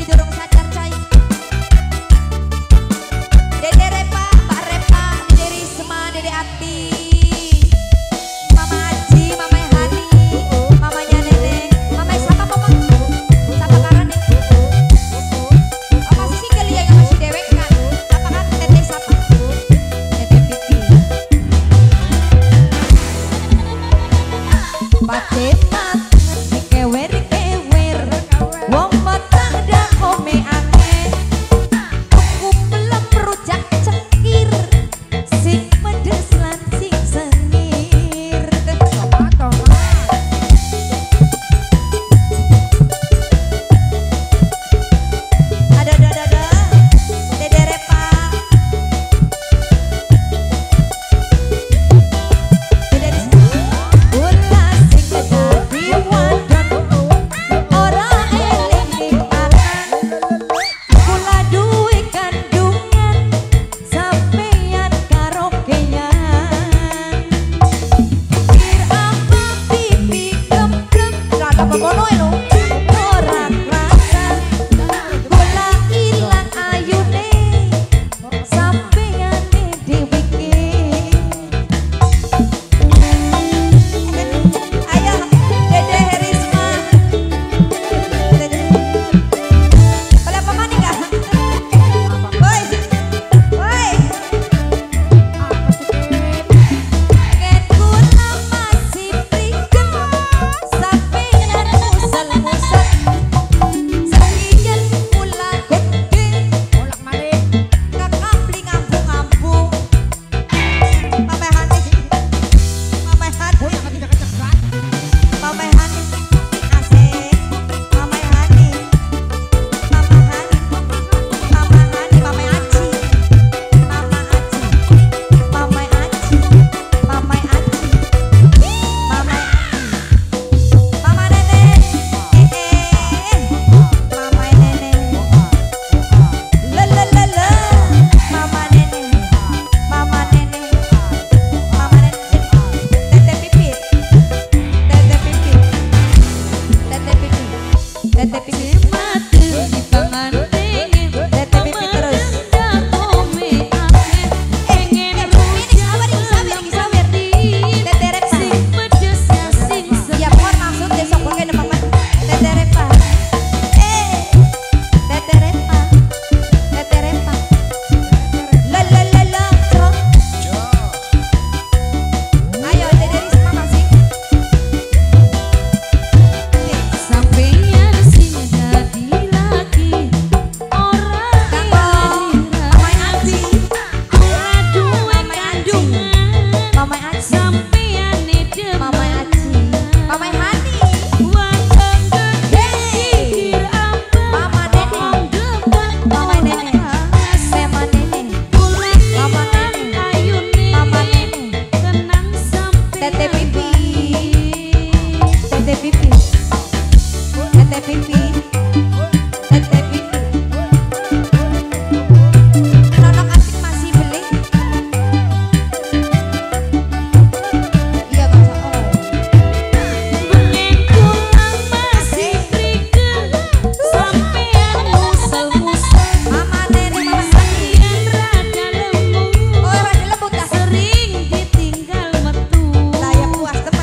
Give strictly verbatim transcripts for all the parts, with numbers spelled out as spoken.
durung sadar coy. Dede Repa, Pak Repa, Dede Risma, Dede Ati, Mama Aji, Mama Hani, Mamanya Neneng, Mama siapa Mama? Siapa Karane? Oh masih single ya yang masih dewek kan? Siapa kan? Tete siapa? Tete Pipi. Paket mat, kewer kewer, wong batang dah kome aneh, tuku pelem rujak cekir, sing pedes lan sing sengir. Ada ada ada ada, Dede Repa, Dede Risma, ulah sing dadi wadon, ora eling anak, kula duwe kandungan, sampeyan karo keyan. Kir apa pipi gemblem, rada pemono lho, ora krasa, kula ilang ayune, sampeyane dhewe ke. Ayo Dede Risma, Dede. Boleh apa mani gak? Woi, woi. Ken kula masih prigen, sampeyan musel-musel. Sakiyen kula gede, bolak-balik ngakambling ngambung-ngambung. Mama Hani, Mama Hani, Mama Hani, asik. Mama Hani, Mama Hani, Mama Hani, Mama Aji, Mama Aji, Mama Aji, Mama Aji, Mama Mama Nenek, eh, Mama Nenek, le le le le, Mama Nenek, Mama Nenek, Mama Nenek, Tete Pipit, Tete Pipit, Tete Pipit, Tete Pipit, mati di tangan pengen, Tete Pipit terus. Tete Repa, ya mohon maksud besok pakai nama Mama. Tete Repa, eh, Tete Repa, Tete Repa, la la la la, cok. Ayo Dede Risma masih. Sampeyan sing dadi laki, ora Ganggu, Mama Aji, ora duwe kandungan, Mama Aji, sampeyane demen. Mama Aji, Mama Hani, Wateng gede kikir apa, Mama Nenek, depan Mama Nenek, Mama Nenek, kula Mama ilang Nenek, ayune, Mama Nenek, tenang sampeyan. Tete Pipi, Tete Pipi, Tete Pipi, Tete Pipi. Nonok asik masih beli. Iya Kak Sa- oh. Bengen kula masih prigel, sampeyan musel-musel. Mama Nenek, Mama Hani. Sampeyan rada lemu, Oh rada lembut dah. sering ditinggal metu. Lah ya puas teman.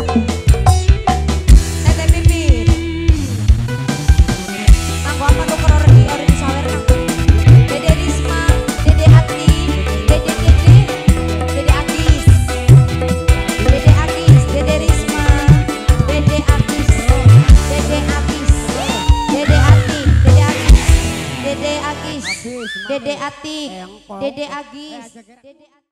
Tete Pipi. Aku apa tuh kalau di orang disawer kan? Dede Risma, Dede Ati, Dede Dede, Dede Agis, Dede Agis, Dede Risma, Dede Agis, Dede Agis, Dede Ati, Dede Agis, Dede Agis, Dede Ati, Dede Agis, Dede Ati.